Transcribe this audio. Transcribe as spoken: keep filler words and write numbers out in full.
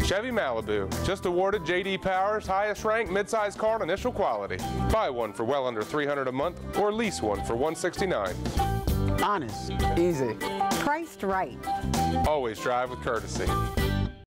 Chevy Malibu, just awarded J D Power's highest ranked midsize car on initial quality. Buy one for well under three hundred dollars a month or lease one for one hundred sixty-nine dollars. Honest. Easy. Priced right. Always drive with courtesy.